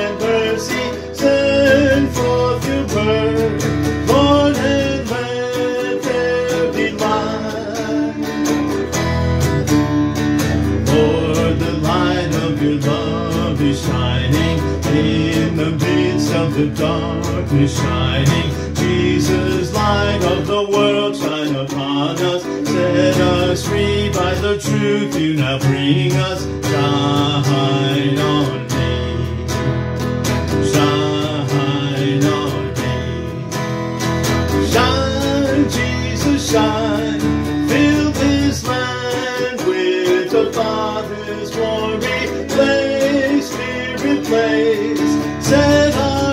and mercy, send forth your word, Lord, and let there be light. Lord, the light of your love is shining in the midst of the darkness shining. Jesus, light of the world, shine upon us. Set us free by the truth you now bring us. Shine on me. Shine on me. Shine, Jesus, shine. Fill this land with the Father's glory. Place, Spirit, place. Set us